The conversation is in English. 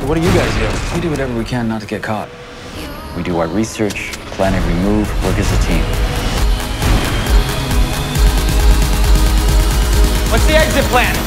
So what do you guys do? We do whatever we can not to get caught. We do our research, plan every move, work as a team. What's the exit plan?